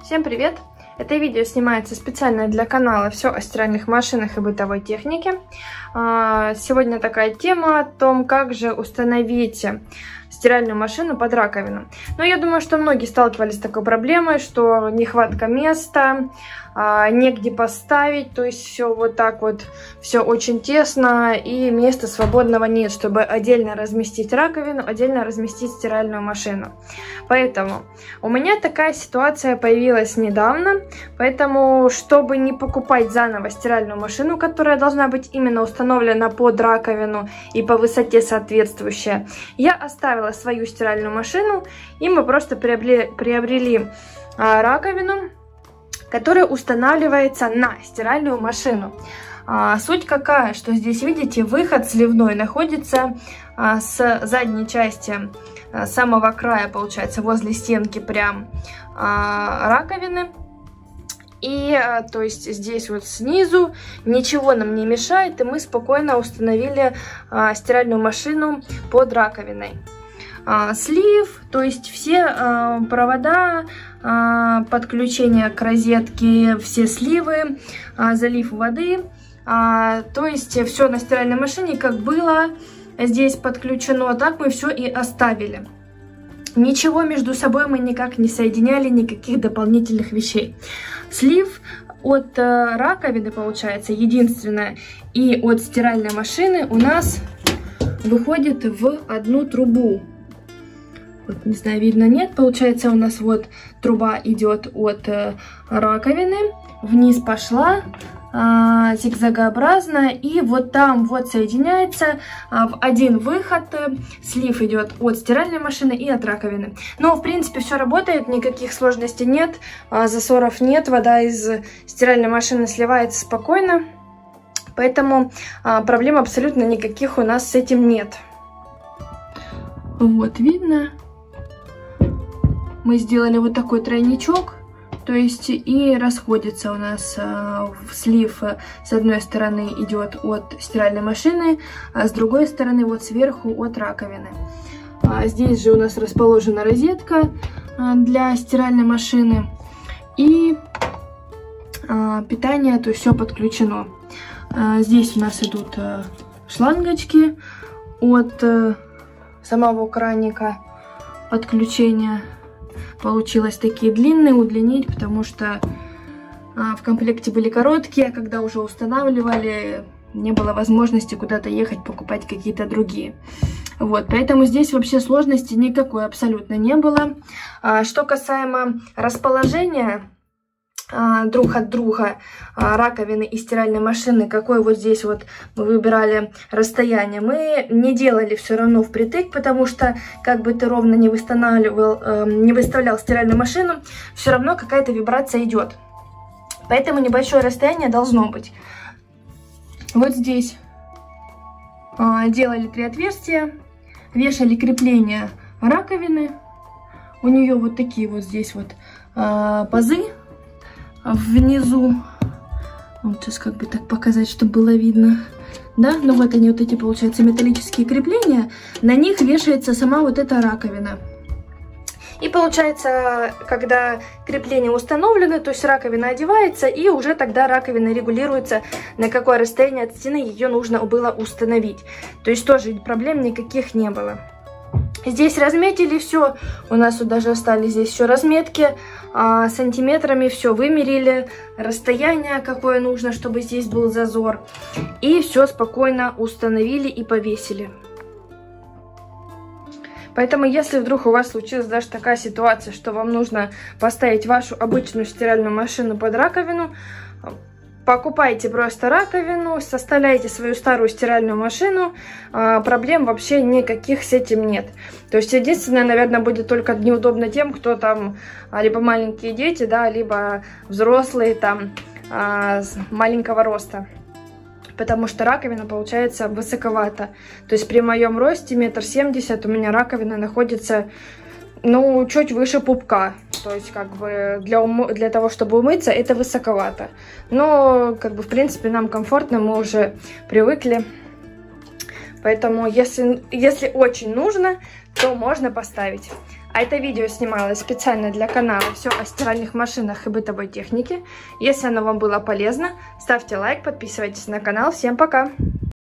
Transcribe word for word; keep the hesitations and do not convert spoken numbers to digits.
Всем привет! Это видео снимается специально для канала «Все о стиральных машинах и бытовой технике». Сегодня такая тема о том, как же установить стиральную машину под раковину. Но я думаю, что многие сталкивались с такой проблемой, что нехватка места, негде поставить, то есть все вот так вот, все очень тесно и места свободного нет, чтобы отдельно разместить раковину, отдельно разместить стиральную машину. Поэтому у меня такая ситуация появилась недавно, поэтому, чтобы не покупать заново стиральную машину, которая должна быть именно установлена под раковину и по высоте соответствующая, я оставила свою стиральную машину, и мы просто приобрели, приобрели а, раковину, которая устанавливается на стиральную машину. А, суть какая, что здесь, видите, выход сливной находится а, с задней части, а, самого края, получается, возле стенки прям а, раковины. И, а, то есть, здесь вот снизу ничего нам не мешает, и мы спокойно установили а, стиральную машину под раковиной. А, слив, то есть все а, провода, а, подключение к розетке, все сливы, а, залив воды, а, то есть все на стиральной машине как было здесь подключено, так мы все и оставили. Ничего между собой мы никак не соединяли, никаких дополнительных вещей. Слив от а, раковины, получается, единственное, и от стиральной машины у нас выходит в одну трубу. Вот, не знаю, видно, нет. Получается, у нас вот труба идет от э, раковины, вниз пошла, э, зигзагообразно, и вот там вот соединяется э, в один выход. Э, слив идет от стиральной машины и от раковины. Но, в принципе, все работает, никаких сложностей нет, э, засоров нет, вода из стиральной машины сливается спокойно, поэтому э, проблем абсолютно никаких у нас с этим нет. Вот, видно. Мы сделали вот такой тройничок, то есть и расходится у нас а, слив с одной стороны идет от стиральной машины, а с другой стороны вот сверху от раковины. А здесь же у нас расположена розетка а, для стиральной машины и а, питание, то есть все подключено. А, здесь у нас идут а, шлангочки от а, самого краника подключения. Получилось такие длинные, удлинить, потому что а, в комплекте были короткие, а когда уже устанавливали, не было возможности куда-то ехать, покупать какие-то другие. Вот, поэтому здесь вообще сложности никакой абсолютно не было. А, что касаемо расположения а, друг от друга а, раковины и стиральной машины, какое вот здесь вот мы выбирали расстояние, мы не делали все равно впритык, потому что как бы ты ровно не восстанавливал, э, не выставлял стиральную машину, все равно какая-то вибрация идет. Поэтому небольшое расстояние должно быть. Вот здесь э, делали три отверстия, вешали крепление раковины, у нее вот такие вот здесь вот э, пазы внизу. Вот сейчас как бы так показать, чтобы было видно. Да, ну вот они, вот эти, получается, металлические крепления. На них вешается сама вот эта раковина. И получается, когда крепление установлено, то есть раковина одевается, и уже тогда раковина регулируется, на какое расстояние от стены ее нужно было установить. То есть тоже проблем никаких не было. Здесь разметили все, у нас вот даже остались здесь еще разметки, а, сантиметрами все вымерили, расстояние какое нужно, чтобы здесь был зазор. И все спокойно установили и повесили. Поэтому, если вдруг у вас случилась даже такая ситуация, что вам нужно поставить вашу обычную стиральную машину под раковину, покупайте просто раковину, составляйте свою старую стиральную машину, а, проблем вообще никаких с этим нет. То есть единственное, наверное, будет только неудобно тем, кто там либо маленькие дети, да, либо взрослые там а, маленького роста. Потому что раковина получается высоковата. То есть при моем росте метр семьдесят у меня раковина находится, ну, чуть выше пупка. То есть, как бы, для, ум... для того, чтобы умыться, это высоковато. Но, как бы, в принципе, нам комфортно, мы уже привыкли. Поэтому, если, если очень нужно, то можно поставить. А это видео снималось специально для канала «Все о стиральных машинах и бытовой технике». Если оно вам было полезно, ставьте лайк, подписывайтесь на канал. Всем пока!